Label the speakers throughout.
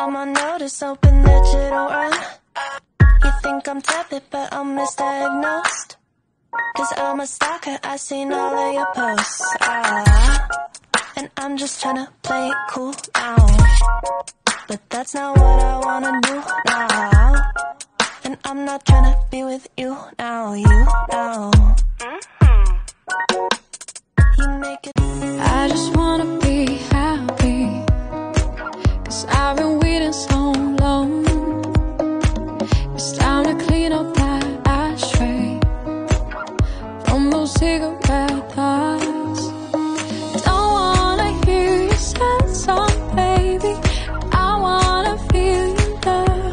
Speaker 1: I'm on notice, hoping that you don't run. You think I'm tepid, but I'm misdiagnosed. Cause I'm a stalker, I seen all of your posts. And I'm just tryna play it cool now. But that's not what I wanna do now. And I'm not tryna be with you now, you now. You make it.
Speaker 2: I just wanna be happy, cause I've been waiting so long. It's time to clean up that ashtray from those cigarette thoughts. Don't wanna hear your sad song, baby. I wanna feel your love.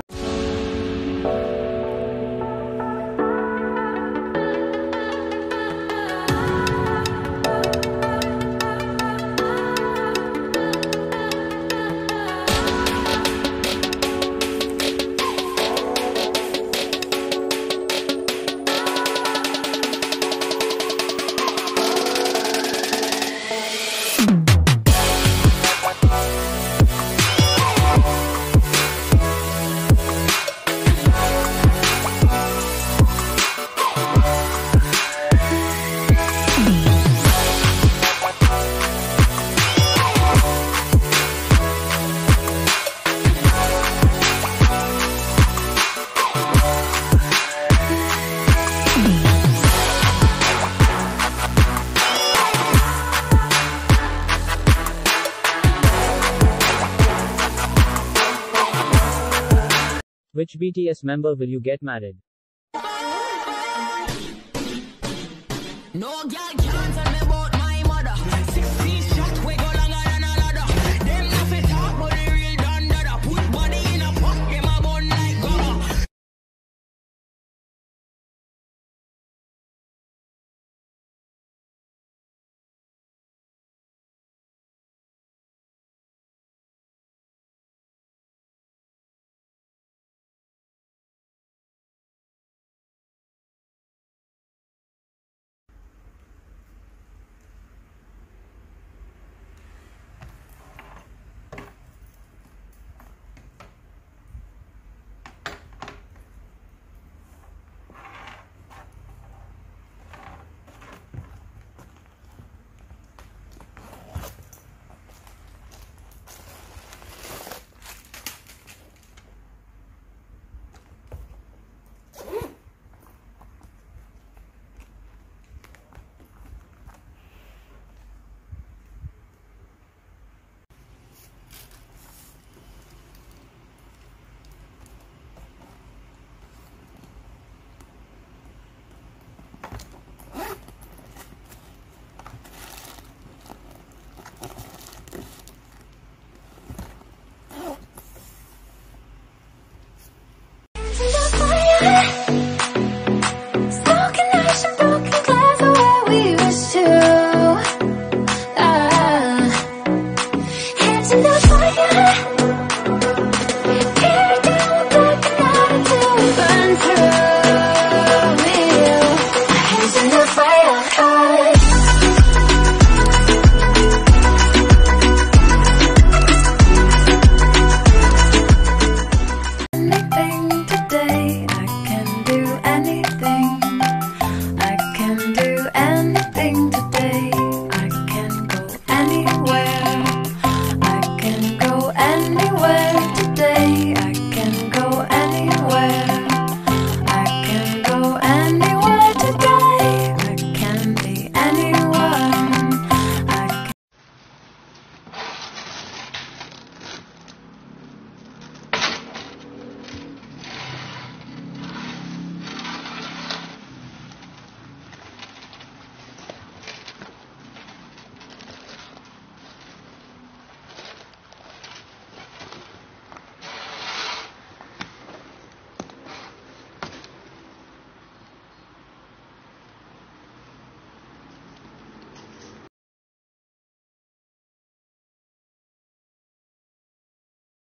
Speaker 3: Which BTS member will you get married?
Speaker 4: No,